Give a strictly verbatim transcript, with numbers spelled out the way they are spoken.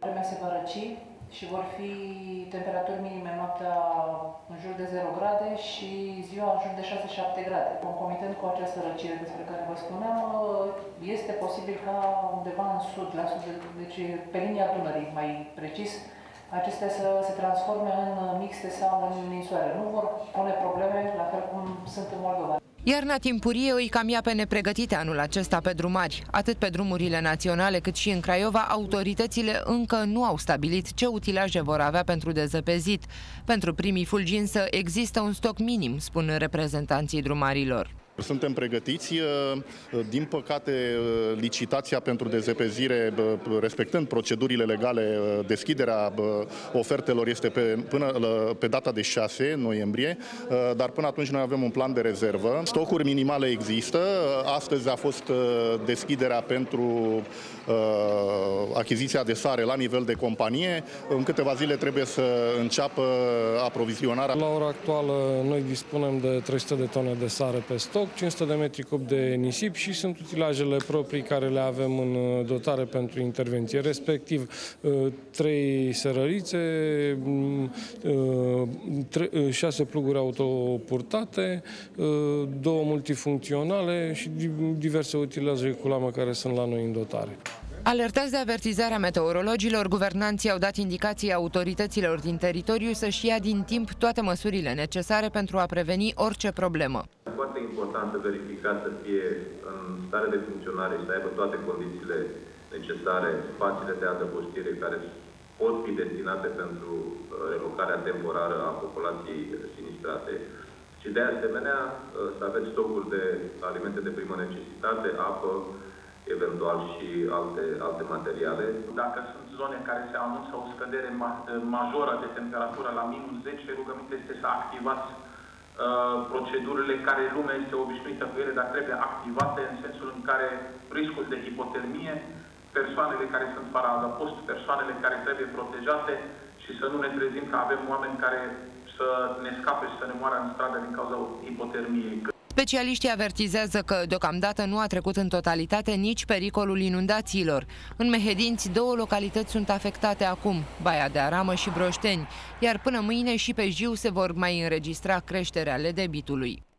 Vremea se va răci și vor fi temperaturi minime noaptea în jur de zero grade și ziua în jur de șase șapte grade. Concomitent cu această răcire despre care vă spuneam, este posibil ca undeva în sud, la sud, deci pe linia Dunării mai precis, acestea să se transforme în mixte sau în ninsoare. Nu vor pune probleme, la fel cum sunt în Moldova. Iarna timpurie îi cam ia pe nepregătite anul acesta pe drumari. Atât pe drumurile naționale cât și în Craiova, autoritățile încă nu au stabilit ce utilaje vor avea pentru dezăpezit. Pentru primii fulgi însă există un stoc minim, spun reprezentanții drumarilor. Suntem pregătiți, din păcate licitația pentru dezăpezire, respectând procedurile legale, deschiderea ofertelor este pe, până pe data de șase noiembrie, dar până atunci noi avem un plan de rezervă. Stocuri minimale există, astăzi a fost deschiderea pentru achiziția de sare la nivel de companie, în câteva zile trebuie să înceapă aprovizionarea. La ora actuală noi dispunem de trei sute de tone de sare pe stoc, cinci sute de metri cub de nisip și sunt utilajele proprii care le avem în dotare pentru intervenție, respectiv trei serărițe, șase pluguri autopurtate, două multifuncționale și diverse utilaje cu lamă care sunt la noi în dotare. Alertați de avertizarea meteorologilor, guvernanții au dat indicații autorităților din teritoriu să-și ia din timp toate măsurile necesare pentru a preveni orice problemă. Foarte important să verificați să fie în stare de funcționare și să aibă toate condițiile necesare, spațiile de adăpostire care pot fi destinate pentru relocarea temporară a populației sinistrate. Și de asemenea să aveți stocuri de alimente de primă necesitate, apă, eventual și alte, alte materiale. Dacă sunt zone care se anunță o scădere majoră de temperatură la minus zece, rugămintea este să activați uh, procedurile care lumea este obișnuită cu ele, dar trebuie activate în sensul în care riscul de hipotermie, persoanele care sunt fără adăpost, persoanele care trebuie protejate și să nu ne trezim că avem oameni care să ne scape și să ne moară în stradă din cauza hipotermiei. Specialiștii avertizează că deocamdată nu a trecut în totalitate nici pericolul inundațiilor. În Mehedinți, două localități sunt afectate acum, Baia de Aramă și Broșteni, iar până mâine și pe Jiu se vor mai înregistra creșteri ale debitului.